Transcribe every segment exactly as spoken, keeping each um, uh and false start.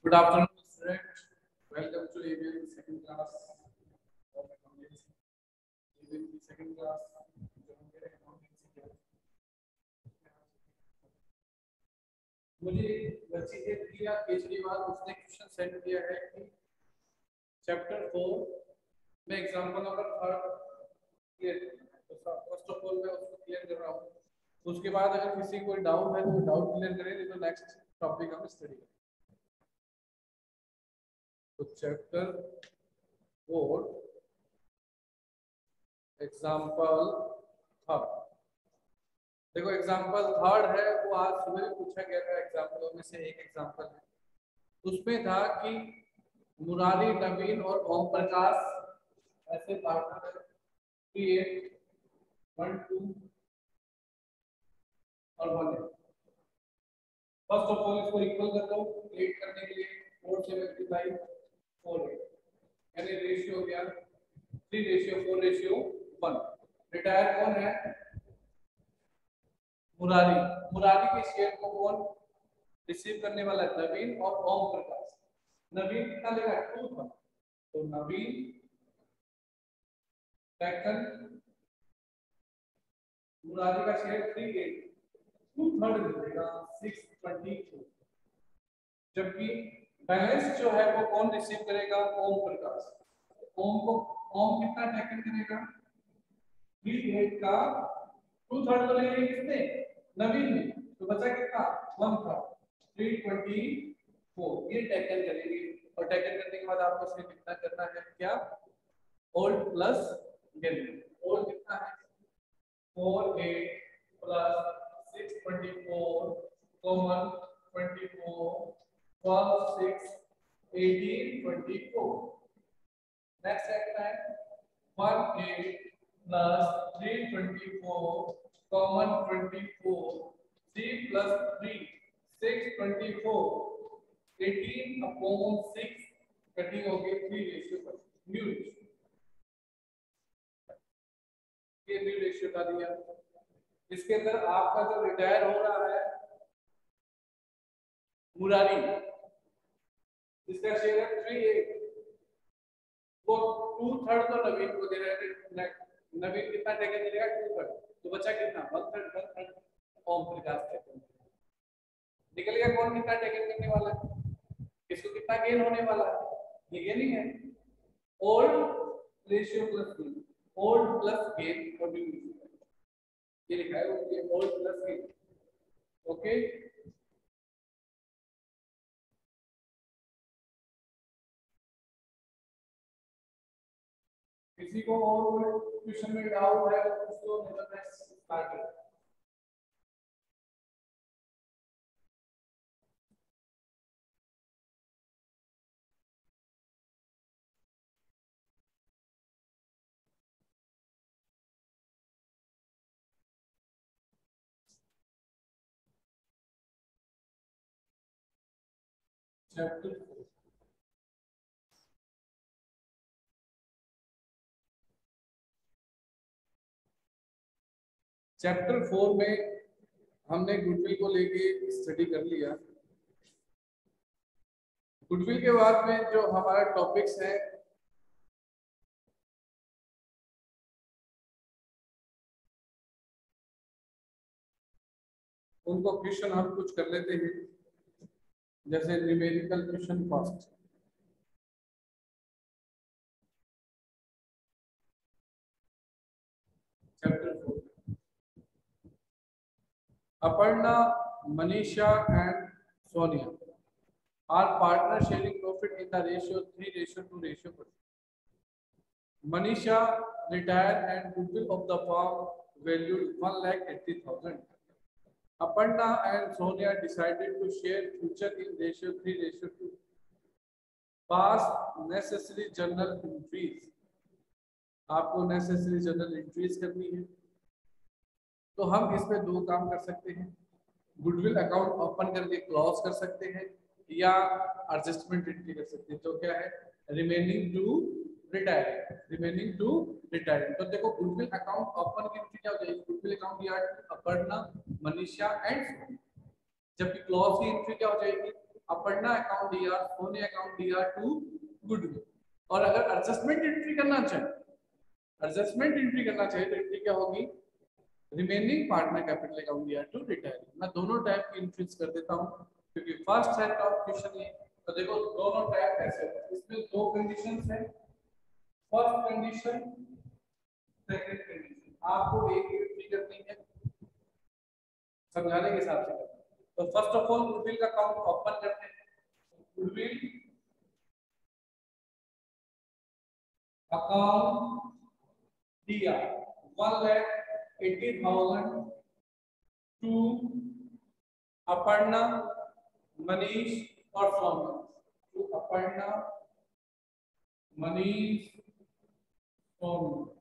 Good afternoon, student. Welcome to A B L second class of accountancy. A B L की second class जो हम कह रहे हैं accountancy क्या है? मुझे बच्ची ने दिया केजरीवाल उसने क्वेश्चन सेंड किया है कि चैप्टर फोर में एग्जांपल नंबर थर्ड क्लियर करना है। तो फर्स्ट ऑफ ऑल मैं उसको क्लियर कर रहा हूँ। उसके बाद अगर किसी को कोई डाउट है तो डाउट क्लियर करें, नहीं तो नेक्स्ट टॉपिक हम स्टडी करें। तो चैप्टर फोर एग्जाम्पल थर्ड, देखो एग्जाम्पल थर्ड है वो आज सुबह भी पूछा गया था। एग्जाम्पलों में से एक एग्जाम्पल है, उसमें था कि मुरारी, नवीन और ओम प्रकाश ऐसे पार्टनर क्रिएट वन टू और वन है। फर्स्ट ऑफ ऑल इसको इक्वल कर दो, क्रिएट करने के लिए फोर से मल्टीप्लाई फोर है, यानी रेशियो हो गया three ratio four ratio one. Retire कौन है? मुरारी। मुरारी के शेयर को कौन रिसीव करने वाला है? नवीन और ओम प्रकाश। नवीन कितना लेगा? टू था, तो नवीन टेकन मुरारी का share three eight, two third मिलेगा सिक्स ट्वेंटी फोर। जबकि बैलेंस जो है वो कौन रिसीव करेगा? ओम प्रकाश। ओम को ओम कितना टेकन करेगा? थ्री एट का टू थर्ड तो ले लिया किसने? नवीन ने, तो बचा कितना? वन था, थ्री ट्वेंटी फोर। ये टेकन करेंगे और टेकन करने के बाद आपको इसमें कितना करना है? क्या? Old plus gain. ओल्ड कितना है? Four eight plus six twenty four common twenty four twelve six eighteen twenty four. Next है कितना है? One eight plus three twenty four common twenty four, three plus three six twenty four, eighteen upon six cutting हो गई three ratio पर new ratio. ये new ratio का दिया। इसके अंदर आपका जो रिटायर हो रहा है मुरारी, इसका शेयर है थ्री एट, वो टू थर्ड तो नवीन को दे रहे हैं। नवीन कितना टेकन करेगा? टू थर्ड, तो बचा कितना? One third. One third Om Prakash taken निकल गया। कौन कितना टेकन करने वाला है? इसको कितना गेन होने वाला है? ये गेनिंग है। Old ratio plus gain, old plus gain और न्यू रेशियो, ये लिखा है वो, ओल्ड प्लस गेन। ओके, किसी को और क्वेश्चन में डाउट है तो उसको नेक्स्ट स्टार्ट करें। चैप्टर फोर, चैप्टर फोर में हमने गुडविल को लेके स्टडी कर लिया। गुडविल के बाद में जो हमारा टॉपिक्स है उनको क्वेश्चन हम कुछ कर लेते हैं, जैसे numerical question first. Chapter four, Aparna, Manisha and Sonia are partner sharing profit in the ratio three ratio two ratio four. Manisha retired and goodwill of the firm valued one lakh eighty thousand. Aparna and Sonia decided to share future in ratio three ratio two. Pass necessary journal entries. आपको necessary journal entries करनी है, तो हम इसमें दो काम कर सकते हैं। गुडविल अकाउंट ओपन करके क्लोज कर सकते हैं या एडजस्टमेंट एंट्री कर सकते हैं। तो क्या है? Remaining to retiring, remaining to retiring. तो देखो गुडविल अकाउंट ओपन की एंट्री क्या हो जाएगी? Goodwill account yard Aparna, Manisha and, जबकि क्लोज की एंट्री क्या हो जाएगी? Aparna account D R, Sonia account D R to goodwill. और अगर एडजस्टमेंट एंट्री करना चाहे, एडजस्टमेंट एंट्री करना चाहे तो एंट्री क्या होगी, remaining partner capital account D R to retiring. मैं दोनों टाइप की एंट्रीज कर देता हूं क्योंकि फर्स्ट सेट ऑफ क्वेश्चन ये, तो देखो दोनों टाइप कैसे होता है। इसमें दो कंडीशंस है, फर्स्ट कंडीशन, सेकंड कंडीशन। आपको एक एंट्री करनी है, समझाने के हिसाब से करना है। तो फर्स्ट ऑफ ऑल गुडविल का अकाउंट ओपन करते हैं। Goodwill account D R one lakh eighty thousand to Aparna, Manish और सोनिया। टू अपर्णा, मनीष, सोनिया।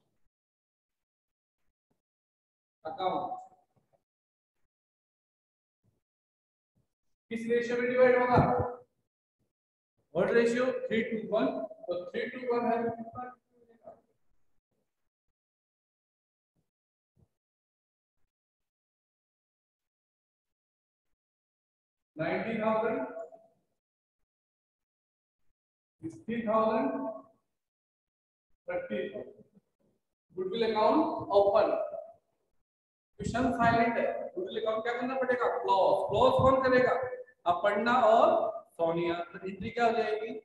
अकाउंट किस रेशियो में डिवाइड होगा, what ratio, three two one. तो थ्री टू वन है कितना, ninety thousand, sixty thousand, thirty thousand. Goodwill account open, question silent है। Goodwill account क्या करना पड़ेगा, क्लोज। क्लोज कौन करेगा, अपर्णा और सोनिया। तो एंट्री क्या हो जाएगी,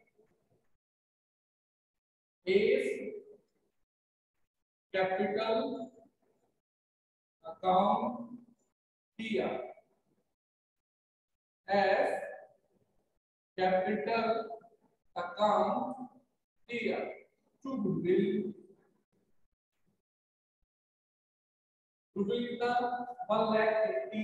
S capital account D R, S capital account D R to goodwill. Goodwill कितना, वन लाख एट्टी।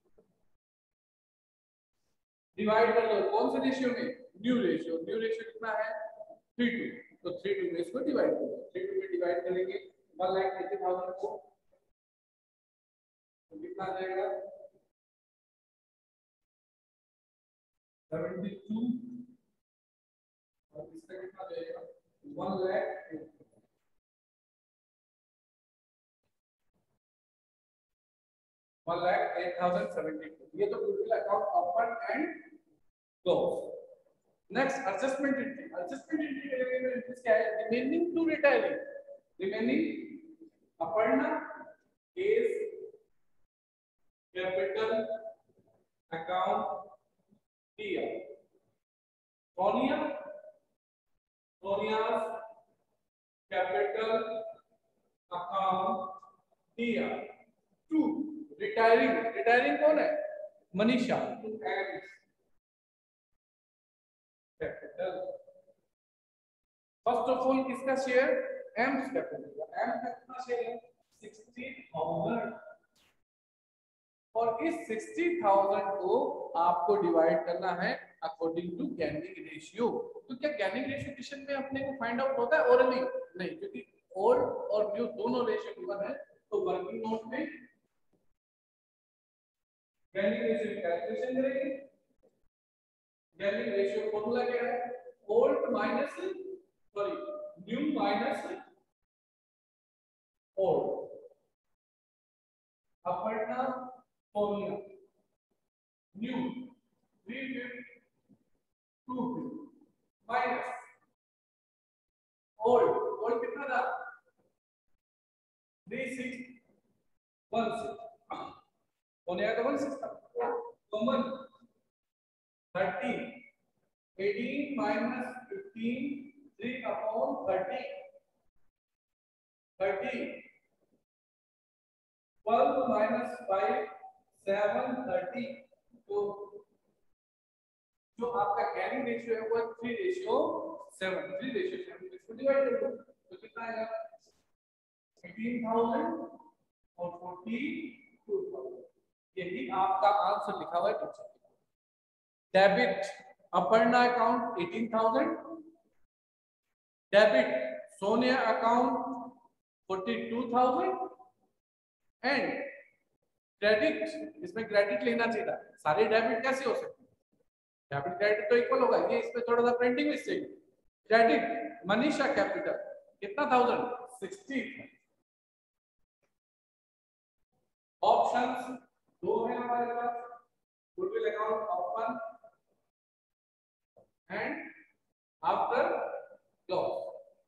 डिवाइड कर लो कौन से रेशियो में, न्यू रेशियो। न्यू रेशियो कितना है, थ्री टू। तो थ्री टू में इसको डिवाइड करो, थ्री टू में डिवाइड करेंगे वन लाख एट्टी थाउजेंड को, तो कितना आ जाएगा, सेवेंटी टू। और इसका कितना जाएगा, one lakh one lakh eight thousand seventy two. ये तो goodwill account open and close. Next adjustment entry. Adjustment entry के लिए एंट्रीज क्या है, remaining to retiring. Remaining Aparna is capital account D R, Sonia Sonia's capital account D R to retiring. Retiring कौन है, Manisha, to and capital. First of all किसका share, M's capital का। M का कितना शेयर है, सिक्सटी थाउजेंड। और इस सिक्सटी थाउजेंड को आपको डिवाइड करना है अकॉर्डिंग टू गैनिंग रेशियो। तो क्या गैनिंग रेशियो क्वेश्चन में अपने को फाइंड आउट होता है ओरली, नहीं, क्योंकि ओल्ड और न्यू दोनों रेशियो गिवन है। तो वर्किंग नोट में गैनिंग रेशियो की कैलकुलेशन करेंगे। गैनिंग रेशियो फॉर्मूला क्या है, old minus sorry new minus old. Aparna, Sonia, new three fifty two fifty minus old. Old कितना था, three six one six. Sonia का वन सिक्स था। Common thirty, eighteen minus fifteen, three upon thirty, thirty, twelve minus five, seven, thirty. तो जो आपका gaining ratio है वो three ratio seven, three ratio seven. इसको डिवाइड कर दो तो कितना आएगा, एटीन थाउजेंड और फोर्टी टू थाउजेंड। यही आपका आंसर लिखा हुआ है। Debit Aparna account eighteen thousand, debit Sonia account forty two thousand and credit, इसमें क्रेडिट लेना चाहिए था। सारे डेबिट कैसे हो सकते हैं, डेबिट क्रेडिट तो इक्वल होगा, ये इसमें थोड़ा सा printing mistake. Credit Manisha capital कितना थाउजेंड, सिक्सटी। ऑप्शंस दो है हमारे पास, goodwill account open and after clause.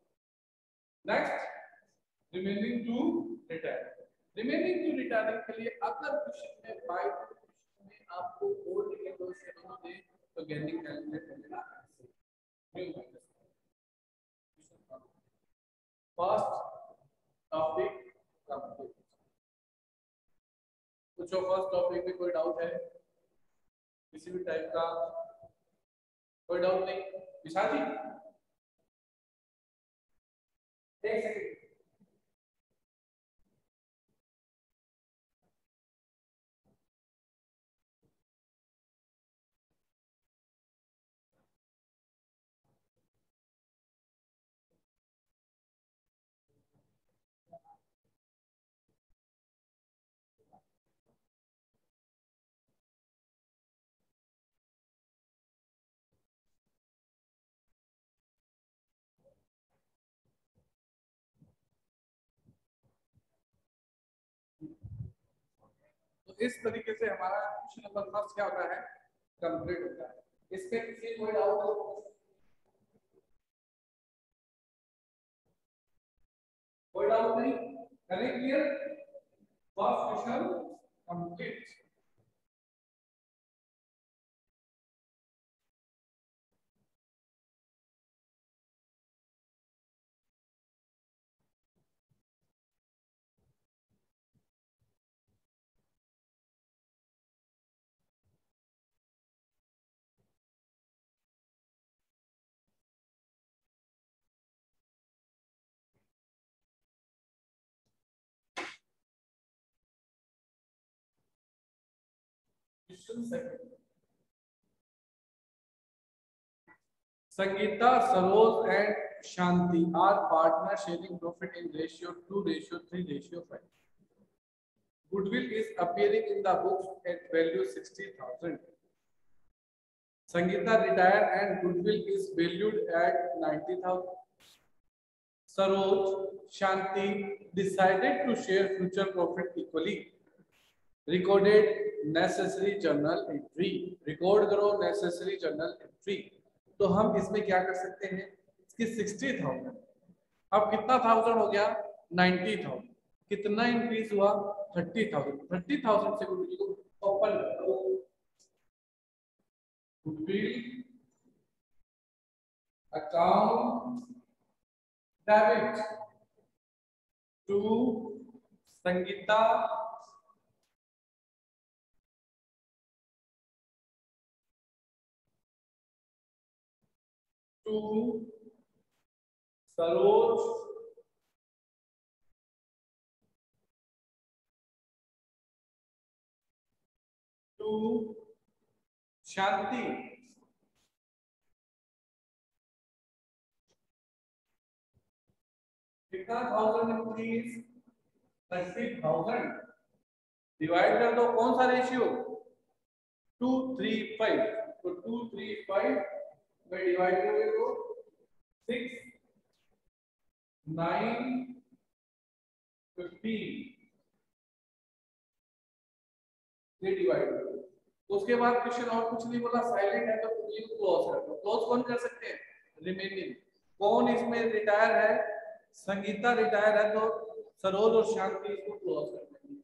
Next, remaining to return. Remaining to returning के लिए अगर क्वेश्चन में बाय क्वेश्चन में आपको ओल्ड के दो शेड्यूल दे तो गेनिंग कैलकुलेट करना ऐसे फर्स्ट टॉपिक कंप्लीट। कुछ फर्स्ट टॉपिक में कोई डाउट है किसी भी टाइप का? कोई डाउट नहीं? विशाल जी एक सेकंड। तो इस तरीके से हमारा क्वेश्चन नंबर फर्स्ट क्या होता है? कंप्लीट होता है। इसमें किसी कोई डाउट हो? कोई डाउट नहीं? करें clear? First question complete. Question second, Sangeeta, Saroj and Shanti are partners sharing profit in ratio two, ratio three, ratio five. Goodwill is appearing in the books at value sixty thousand. Sangeeta retired and goodwill is valued at ninety thousand. Saroj, Shanti decided to share future profit equally. Recorded necessary journal entry. Record करो necessary journal entry. तो हम इसमें क्या कर सकते हैं? इसकी sixty thousand अब कितना थाउजेंड हो गया? Ninety thousand. कितना इंक्रीज हुआ? Thirty thousand. थर्टी थाउजेंड से गुडविल को ओपन करो। Goodwill account debit to Sangeeta to Saroj to Shanti. कितना thousand increase? Thirty thousand. Divide कर दो कौन सा रेशियो? Two three five. तो टू थ्री फाइव में डिवाइड करोगे तो सिक्स नाइन फिफ्टीन ये डिवाइड करो। उसके बाद क्वेश्चन और कुछ नहीं बोला, साइलेंट है तो ये क्लोज कर दो। क्लोज कौन कर सकते हैं? रिमेनिंग। कौन इसमें रिटायर है? संगीता रिटायर है तो सरोज और शांति इसको क्लोज कर देंगे।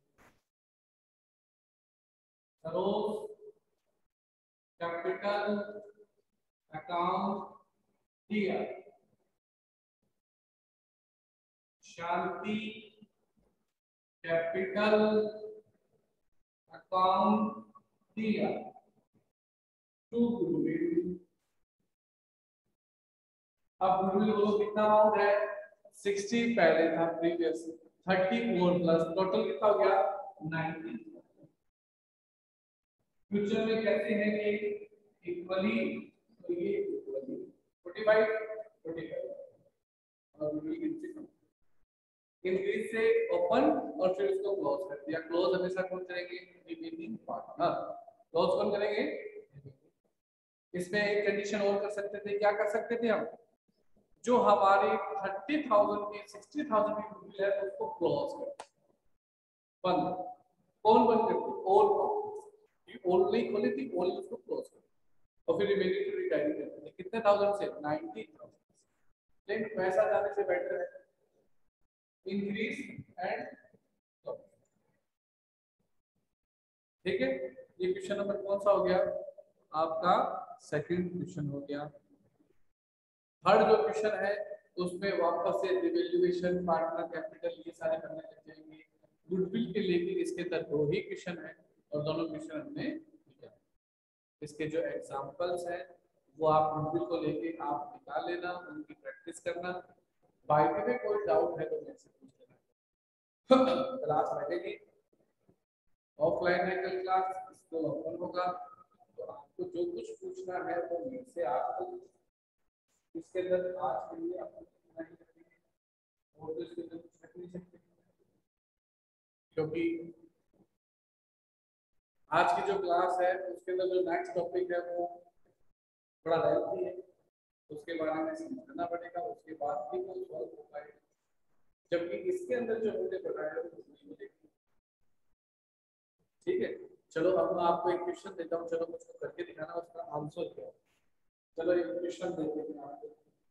सरोज कैपिटल अकाउंट दिया, शांति कैपिटल अकाउंट दिया टू गुडविल। अब गुडविल बोलो कितना अमाउंट है? सिक्सटी पहले था previous, thirty four plus total कितना हो गया? नाइन्टी। फ्यूचर में कहते हैं कि इक्वली, तो ये equally forty five forty five और गुडविल इंक्रीज से ओपन और फिर उसको क्लोज कर दिया। क्लोज हमेशा कौन करेंगे? Remaining partner. क्लोज कौन करेंगे? इसमें एक कंडीशन और कर सकते थे। क्या कर सकते थे हम? जो हमारे थर्टी थाउजेंड की सिक्सटी थाउजेंड की गुडविल है उसको क्लोज कर बंद। कौन बंद करते? ओल्ड ओल्ड नहीं खोली थी, ओल्ड उसको क्लोज कर। और फिर रिमेनिंग टू रिटायरिंग करते हैं कितने थाउजेंड से नाइनटी थाउजेंड, लेकिन पैसा जाने से बेटर है इंक्रीज एंड, ठीक है। ये क्वेश्चन नंबर कौन सा हो गया आपका, सेकंड क्वेश्चन हो गया। थर्ड जो क्वेश्चन है उसमें वापस से रिवैल्यूएशन, पार्टनर कैपिटल, ये सारे करने लग जाएंगे। गुडविल के लेके इसके अंदर दो ही क्वेश्चन है और दोनों क्वेश्चन हमने किया। इसके जो एग्जांपल्स हैं वो आप गुडविल को लेके आप निकाल लेना, उनकी प्रैक्टिस करना। बाय द वे कोई डाउट है तो मेरे से पूछ लेना। क्लास रहेगी, ऑफलाइन है कल क्लास, इसको ओपन होगा, तो आपको जो कुछ पूछना है वो मेरे से आपको इसके अंदर आज के लिए आपको नहीं रखेंगे और तो इसके अंदर कुछ रख नहीं सकते, क्योंकि आज की जो क्लास है उसके अंदर जो नेक्स्ट टॉपिक है वो थोड़ा लेंथी है, उसके बारे में समझना पड़ेगा, उसके बाद भी वो सॉल्व हो पाएगा, जबकि इसके अंदर जो हमने बताया वो नहीं मिलेगा। ठीक है, चलो अब मैं आपको एक क्वेश्चन देता हूँ, चलो मुझको करके दिखाना उसका आंसर क्या है। चलो एक क्वेश्चन देते हैं आपको।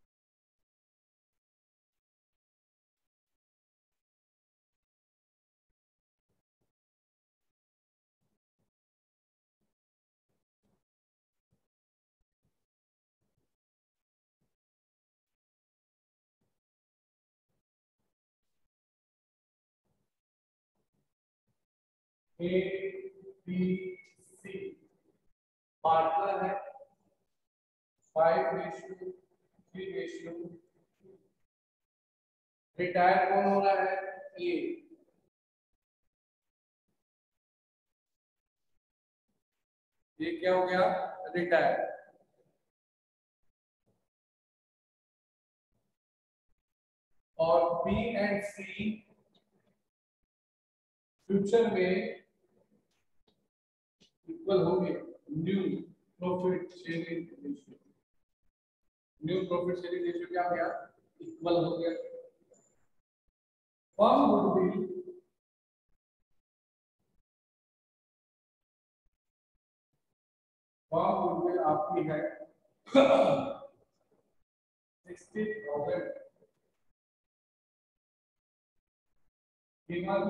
ए बी सी पार्टनर है, five ratio three ratio, retire कौन हो रहा है, ए, ये क्या हो गया, रिटायर। और बी एंड सी फ्यूचर में इक्वल होंगे, new profit sharing ratio, new profit sharing ratio क्या हो गया, इक्वल हो गया। फर्म गुडविल फर्म गुडविल आपकी है सिक्सटी थाउजेंड, कीमत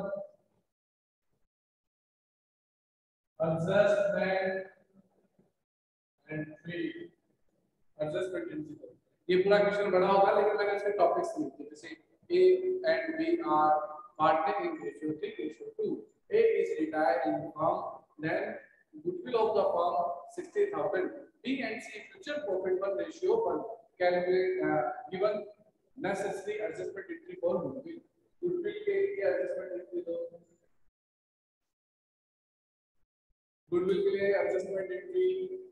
adjustment and fee, adjustment principle। ये पूरा क्वेश्चन बड़ा होगा लेकिन मैंने इसके टॉपिक्स लिखे थे, जैसे A and B are partner in ratio three ratio two, A is retired in the firm, then goodwill of the firm sixty thousand, B and C future profit one ratio one, calculate uh, given necessary adjustment entry for goodwill, goodwill के लिए adjustment entry दो, goodwill के लिए adjustment entry,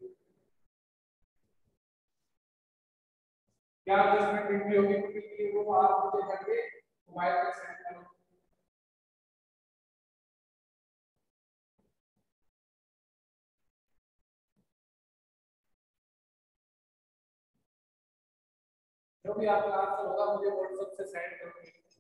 क्या adjustment entry होगी goodwill के लिए, वो आप मुझे करके मोबाइल पे सेंड करो। जो भी आपका आंसर होगा मुझे व्हाट्सएप से सेंड करो।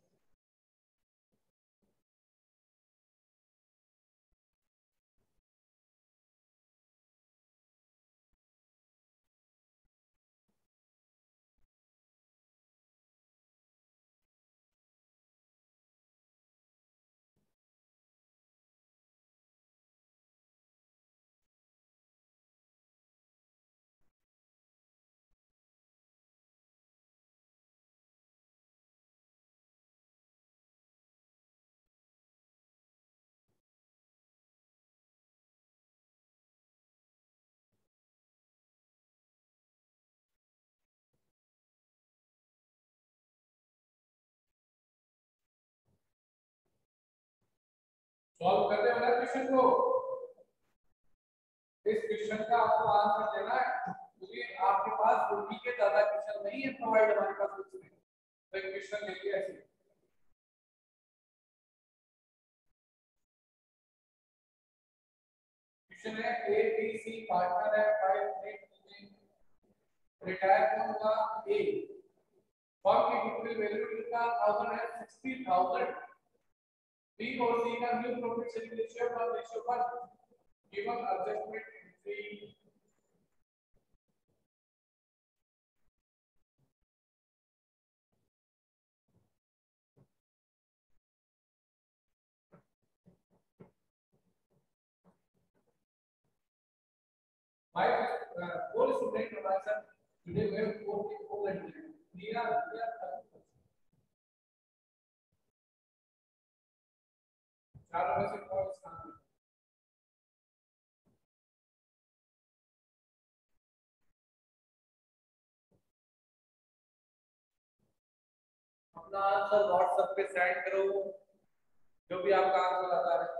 सॉल्व करते हो ना क्वेश्चन को, इस क्वेश्चन का आपको आंसर देना है, क्योंकि आपके पास गुडविल के ज्यादा क्वेश्चन नहीं है प्रोवाइड हमारे पास कुछ नहीं, तो एक क्वेश्चन लेके ऐसे क्वेश्चन है, ए बी सी पार्टनर है, फाइव रिटायर कौन होगा, ए, फर्म की गुडविल वैल्यू कितना थाउजेंड है, सिक्सटी थाउजेंड, बी और सी का न्यू प्रॉफिट शेयरिंग रेशियो का ratio one, given adjustment entry four student हमारे साथ जुड़े हुए हैं, फोर के फोर लड़के हैं। मीरा मीरा चारों में से कौन स्थान है? अपना आंसर व्हाट्सएप पे सेंड करो, जो भी आपका आंसर आता है।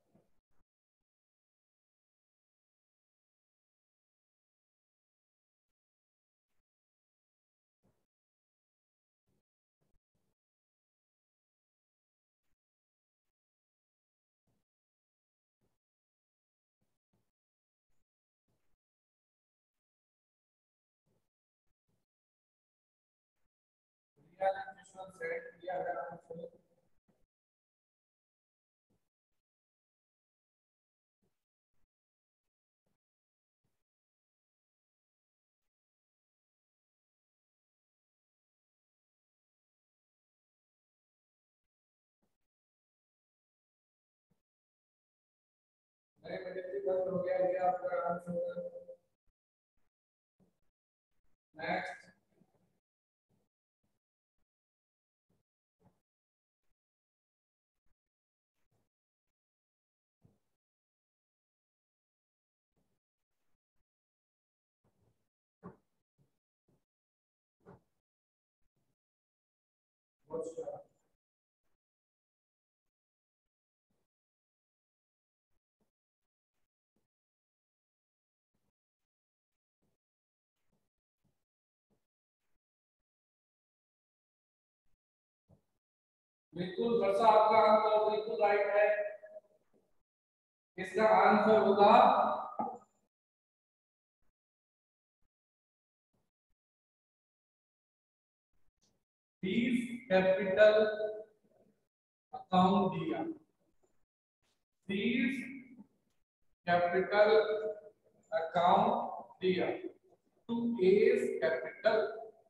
रिया ने क्वेश्चन सेंड किया है आंसर। मेरे बजे से बंद हो गया, ये आपका आंसर। Next question. बिल्कुल वर्षा, आपका आंसर बिल्कुल राइट है। इसका आंसर होगा फीस कैपिटल अकाउंट दिया। फीस कैपिटल अकाउंट दिया to A's capital.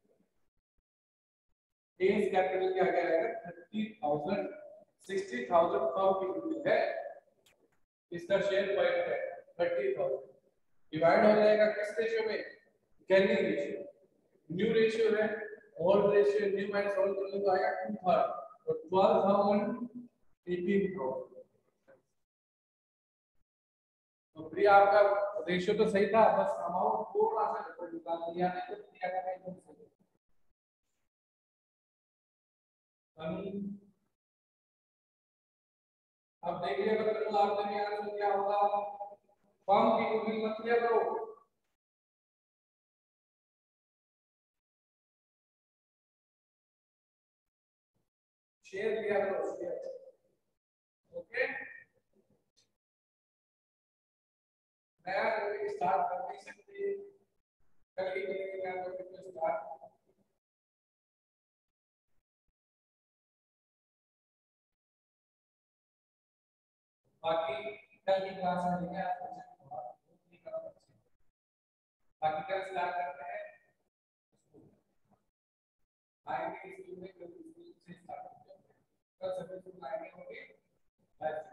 A's capital क्या क्या है? Thirty thousand, sixty thousand firm की यूनिट है, इसका शेयर पॉइंट है थर्टी थाउजेंड। डिवाइड हो जाएगा किस रेशियो में? Gaining ratio. न्यू रेशियो है, old ratio, new minus old कर लो तो आएगा टू थर्ड, तो ट्वेल्व थाउजेंड, एटीन थाउजेंड। तो प्रिया आपका रेशियो तो सही था, बस अमाउंट थोड़ा सा डिफरेंट निकाल दिया है, तो प्रिया का एकदम सही है। अब देखिए बच्चों, आपने भी आंसर क्या होगा? फर्म की यूनिट मत लिया करो। शेयर लिया करो, शेयर। ओके, नया टॉपिक स्टार्ट कर नहीं सकते, कल ही करेंगे नया टॉपिक को स्टार्ट। बाकी कल की क्लास में देंगे आप बच्चे को, ठीक है बच्चे। बाकी कल स्टार्ट करते हैं, आएंगे स्कूल में, कल स्कूल से स्टार्ट करते हैं। कल सभी स्कूल आएंगे होंगे।